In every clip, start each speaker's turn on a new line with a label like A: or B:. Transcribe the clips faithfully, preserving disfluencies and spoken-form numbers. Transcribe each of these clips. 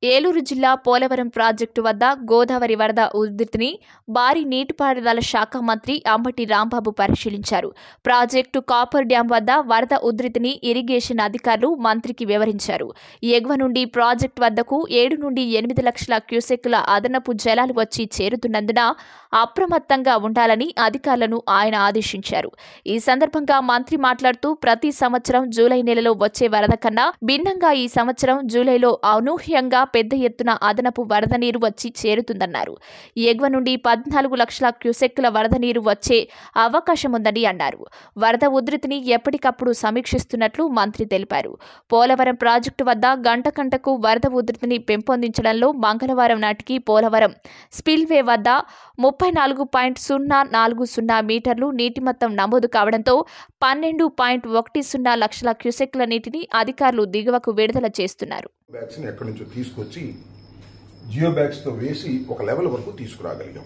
A: ఏలూరు జిల్లా పోలవరం ప్రాజెక్టు వద్ద గోదావరి వరద ఉధృతిని భారీ నీటిపారుదల శాఖ మంత్రి అంబటి రాంబాబు పరిశీలించారు. ప్రాజెక్టు కాపర్ డ్యాం వద్ద వరద ఉధృతిని ఇరిగేషన్ అధికారులు మంత్రికి వివరించారు. ఎగువ నుండి ప్రాజెక్టు వద్దకు ఏడు నుండి ఎనిమిది లక్షల క్యూసెక్కుల అదనపు జలాలు వచ్చి చేరుతున్నందున అప్రమత్తంగా ఉండాలని అధికారులను ఆయన ఆదేశించారు. ఈ సందర్భంగా మంత్రి మాట్లాడుతూ ప్రతి సంవత్సరం జూలై నెలలో వచ్చే వరద కన్నా భిన్నంగా ఈ సంవత్సరం జూలైలో అనూహ్యంగా పెద్ద ఎత్తున అదనపు వరద నీరు వచ్చి చేరుతుందన్నారు. ఎగువ నుండి పద్నాలుగు లక్షల క్యూసెక్కుల వరద నీరు వచ్చే అవకాశముందని అన్నారు. వరద ఉధృతిని ఎప్పటికప్పుడు సమీక్షిస్తున్నట్లు మంత్రి తెలిపారు. పోలవరం ప్రాజెక్టు వద్ద గంట గంటకు వరద ఉధృతిని పెంపొందించడంలో మంగళవారం నాటికి పోలవరం స్పిల్వే వద్ద ముప్పై నాలుగు పాయింట్ సున్నా నాలుగు సున్నా మీటర్లు నీటి మొత్తం నమోదు కావడంతో పన్నెండు పాయింట్ ఒకటి సున్నా లక్షల క్యూసెక్ల నీటిని అధికారులు దిగువకు విడుదల చేస్తున్నారు.
B: బ్యాగ్స్ని ఎక్కడి నుంచో తీసుకొచ్చి జియో బ్యాగ్స్తో వేసి ఒక లెవెల్ వరకు తీసుకురాగలిగాం.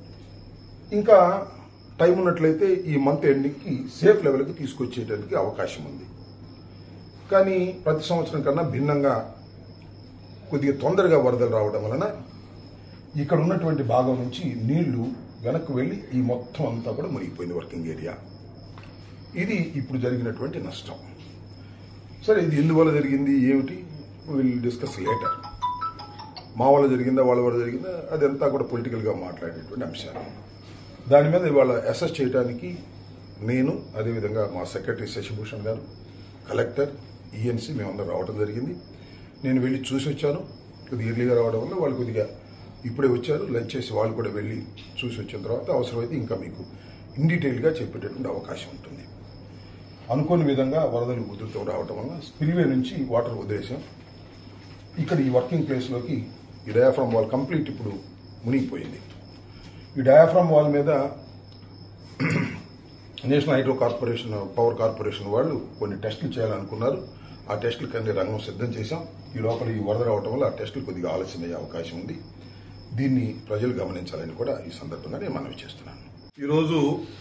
B: ఇంకా టైం ఉన్నట్లయితే ఈ మంత్ ఎండింగ్కి సేఫ్ లెవెల్కి తీసుకొచ్చేయడానికి అవకాశం ఉంది. కానీ ప్రతి సంవత్సరం కన్నా భిన్నంగా కొద్దిగా తొందరగా వరదలు రావడం వలన ఇక్కడ ఉన్నటువంటి భాగం నుంచి నీళ్లు వెనక్కి వెళ్లి ఈ మొత్తం అంతా కూడా మునిగిపోయింది వర్కింగ్ ఏరియా. ఇది ఇప్పుడు జరిగినటువంటి నష్టం. సరే, ఇది ఎందువల్ల జరిగింది ఏమిటి విల్ డిస్కస్ లేటర్. మా వల్ల జరిగిందా వాళ్ళ వల్ల జరిగిందా అదంతా కూడా పొలిటికల్గా మాట్లాడేటువంటి అంశాలు. దాని మీద ఇవాళ అసెస్ చేయడానికి నేను, అదేవిధంగా మా సెక్రటరీ శశిభూషణ్ గారు, కలెక్టర్, ఈఎన్సీ మేమందరం రావడం జరిగింది. నేను వెళ్ళి చూసి వచ్చాను. కొద్దిగా ఎర్లీగా రావడం వల్ల వాళ్ళు కొద్దిగా ఇప్పుడే వచ్చారు. లంచ్ చేసి వాళ్ళు కూడా వెళ్ళి చూసి వచ్చిన తర్వాత అవసరమైతే ఇంకా మీకు ఇన్ డీటెయిల్గా చెప్పేటటువంటి అవకాశం ఉంటుంది. అనుకోని విధంగా వరదలు ఉధృతం రావడం వల్ల స్పిల్వే నుంచి వాటర్ వదిలేసాం. ఇక్కడ ఈ వర్కింగ్ ప్లేస్లోకి ఈ డయాఫ్రామ్ వాల్ కంప్లీట్ ఇప్పుడు మునిగిపోయింది. ఈ డయాఫ్రామ్ వాల్ మీద national hydro corporation power corporation వాళ్ళు కొన్ని టెస్టులు చేయాలనుకున్నారు. ఆ టెస్టులు కింద రంగం సిద్ధం చేశాం. ఈ లోపల ఈ వరద రావడం వల్ల ఆ టెస్టులు కొద్దిగా ఆలస్యం అయ్యే అవకాశం ఉంది. దీన్ని ప్రజలు గమనించాలని కూడా ఈ సందర్భంగా నేను మనవి చేస్తున్నాను. ఈరోజు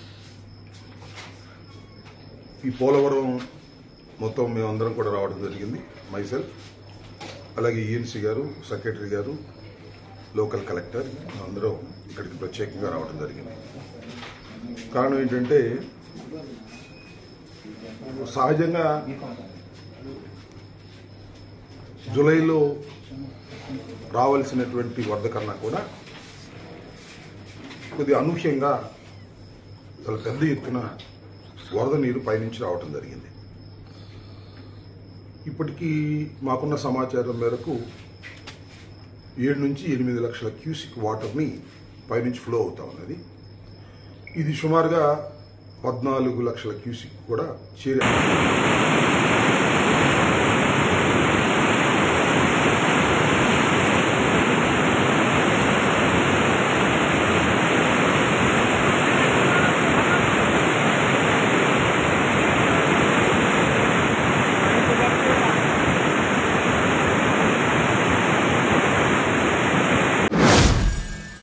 B: ఈ పోలవరం మొత్తం మేమందరం కూడా రావడం జరిగింది. మైసెల్ఫ్, అలాగే ఈఎన్సీ గారు, సెక్రటరీ గారు, లోకల్ కలెక్టర్ అందరూ ఇక్కడికి ప్రత్యేకంగా రావడం జరిగింది. కారణం ఏంటంటే సహజంగా జూలైలో రావాల్సినటువంటి వరద కన్నా కూడా కొద్దిగా అనూహ్యంగా చాలా పెద్ద ఎత్తున వరద నీరు పైనుంచి రావడం జరిగింది. ఇప్పటికీ మాకున్న సమాచారం మేరకు ఏడు నుంచి ఎనిమిది లక్షల క్యూసిక్ వాటర్ని పైనుంచి ఫ్లో అవుతా ఉన్నది. ఇది సుమారుగా పద్నాలుగు లక్షల క్యూసిక్ కూడా చేరే